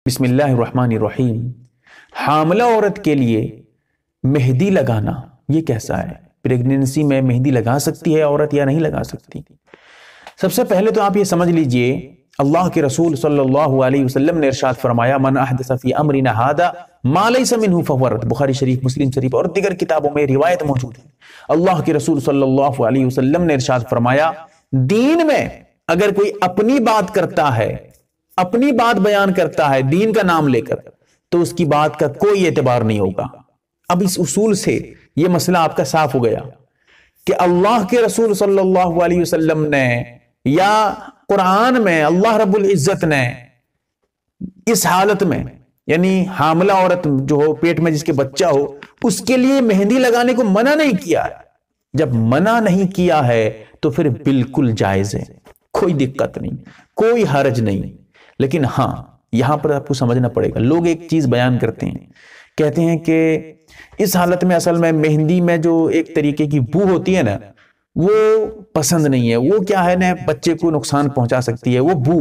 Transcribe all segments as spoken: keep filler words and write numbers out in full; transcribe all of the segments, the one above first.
بسم اللہ الرحمن الرحیم۔ حاملہ عورت کے لیے مہندی لگانا یہ کیسا ہے؟ پریگننسی میں مہندی لگا سکتی ہے عورت یا نہیں لگا سکتی؟ سب سے پہلے تو آپ یہ سمجھ لیجئے، اللہ کے رسول صلی اللہ علیہ وسلم نے ارشاد فرمایا من احدث فی امرنا ھذا ما لیس منہ فہو رد۔ بخاری شریف، مسلم شریف اور دیگر کتابوں میں روایت موجود ہے۔ اللہ کے رسول صلی اللہ علیہ وسلم نے ارشاد فرمایا دین میں اگر کوئی اپنی بات کرتا ہے، اپنی بات بیان کرتا ہے دین کا نام لے کر، تو اس کی بات کا کوئی اعتبار نہیں ہوگا۔ اب اس اصول سے یہ مسئلہ آپ کا صاف ہو گیا کہ اللہ کے رسول صلی اللہ علیہ وسلم نے یا قرآن میں اللہ رب العزت نے اس حالت میں، یعنی حاملہ عورت جو ہو، پیٹ میں جس کے بچہ ہو، اس کے لیے مہندی لگانے کو منع نہیں کیا ہے۔ جب منع نہیں کیا ہے تو پھر بالکل جائز ہے، کوئی دقت نہیں، کوئی حرج نہیں۔ لیکن ہاں، یہاں پر آپ کو سمجھنا پڑے گا، لوگ ایک چیز بیان کرتے ہیں، کہتے ہیں کہ اس حالت میں اصل میں مہندی میں جو ایک طریقے کی بو ہوتی ہے نا، وہ پسند نہیں ہے، وہ کیا ہے نا، بچے کو نقصان پہنچا سکتی ہے وہ بو۔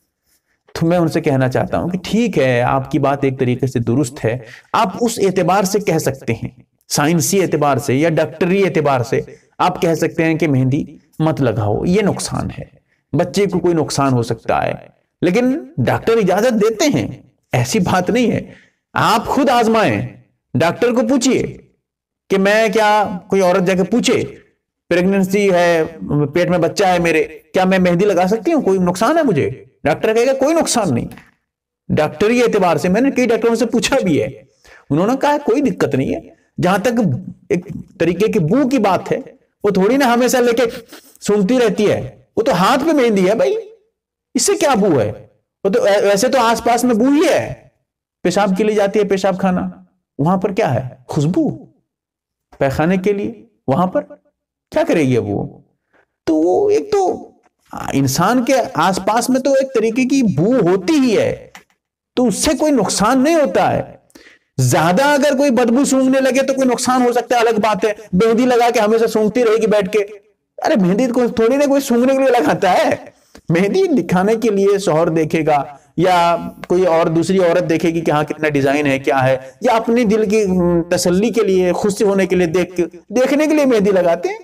تو میں ان سے کہنا چاہتا ہوں کہ ٹھیک ہے، آپ کی بات ایک طریقے سے درست ہے، آپ اس اعتبار سے کہہ سکتے ہیں، سائنسی اعتبار سے یا ڈاکٹری اعتبار سے آپ کہہ سکتے ہیں کہ مہندی مت لگاؤ، یہ نقصان ہے، بچے کو کوئی نقصان ہو سکتا ہے، لیکن ڈاکٹر اجازت دیتے ہیں، ایسی بات نہیں ہے۔ آپ خود آزمائیں، ڈاکٹر کو پوچھئے کہ میں کیا، کوئی عورت جا کے پوچھے پریگننسی ہے، پیٹ میں بچہ ہے میرے، کیا میں مہندی لگا سکتی ہوں، کوئی نقصان ہے مجھے؟ ڈاکٹر کہے گا کوئی نقصان نہیں۔ ڈاکٹری اعتبار سے میں نے کئی ڈاکٹروں سے پوچھا بھی ہے، انہوں نے کہا کوئی دقت نہیں ہے۔ جہاں تک ایک طریقے کی بو کی بات ہے، وہ تھوڑی نہ ہمیشہ لے کے سونگتی رہتی ہے، وہ تو ہاتھ پہ مہندی ہے بھائی، اس سے کیا بو ہے؟ وہ تو ویسے تو آس پاس میں بو ہی ہے، پیشاب کے لیے جاتی ہے پیشاب خانہ، وہاں پر کیا ہے؟ خوشبو۔ پیخانے کے لیے وہاں پر کیا کرے گی وہ؟ تو وہ ایک تو انسان کے آس پاس میں تو ایک طریقے کی بو ہوتی ہی ہے، تو اس سے کوئی نقصان نہیں ہوتا ہے۔ زیادہ اگر کوئی بدبو سونگنے لگے تو کوئی نقصان ہو سکتا ہے، الگ بات ہے۔ مہندی لگا کے ہمیشہ سونگتی رہے گی بیٹھ کے، ارے مہندی کو تھوڑی نہ کوئی سونگنے کے لیے لگاتا ہے، مہندی دکھانے کے لیے شوہر دیکھے گا یا کوئی اور دوسری عورت دیکھے گی کہ ہاں کتنا ڈیزائن ہے، کیا ہے، یا اپنی دل کی تسلی کے لیے، خوش ہونے کے لیے دیکھ کے دیکھنے کے لیے مہندی لگاتے ہیں۔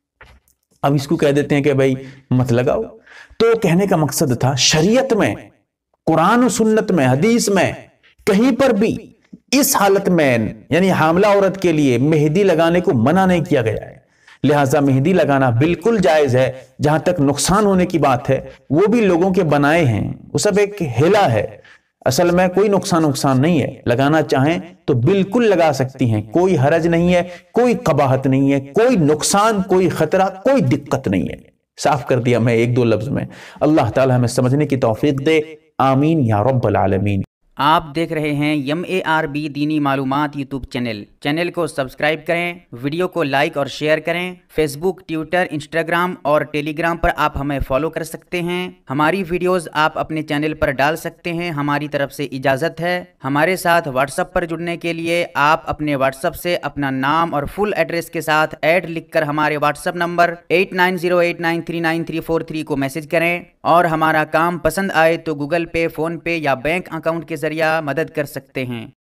اب اس کو کہہ دیتے ہیں کہ بھائی مت لگاؤ۔ تو کہنے کا مقصد تھا، شریعت میں، قرآن و سنت میں، حدیث میں کہیں پر بھی اس حالت میں یعنی حاملہ عورت کے لیے مہندی لگانے کو منع نہیں کیا گیا ہے، لہٰذا مہندی لگانا بالکل جائز ہے۔ جہاں تک نقصان ہونے کی بات ہے، وہ بھی لوگوں کے بنائے ہیں، وہ سب ایک ہیلا ہے، اصل میں کوئی نقصان نقصان نہیں ہے۔ لگانا چاہیں تو بالکل لگا سکتی ہیں، کوئی حرج نہیں ہے، کوئی قباحت نہیں ہے، کوئی نقصان، کوئی خطرہ، کوئی دقت نہیں ہے۔ صاف کر دیا میں ایک دو لفظ میں۔ اللہ تعالی ہمیں سمجھنے کی توفیق دے، آمین یا رب العالمین۔ آپ دیکھ رہے ہیں ایم اے آر بی دینی معلومات یوٹیوب چینل۔ چینل کو سبسکرائب کریں، ویڈیو کو لائک اور شیئر کریں۔ فیس بک، ٹویٹر، انسٹاگرام اور ٹیلی گرام پر آپ ہمیں فالو کر سکتے ہیں۔ ہماری ویڈیوز آپ اپنے چینل پر ڈال سکتے ہیں، ہماری طرف سے اجازت ہے۔ ہمارے ساتھ واٹس ایپ پر جڑنے کے لیے آپ اپنے واٹس ایپ سے اپنا نام اور فل ایڈریس کے ساتھ ایڈ لکھ کر ہمارے WhatsApp number eight nine zero eight nine three nine three four three کو میسج کریں، اور ہمارا کام پسند آئے تو گوگل پے، فون پے یا بینک اکاؤنٹ کے ذریعہ مدد کر سکتے ہیں۔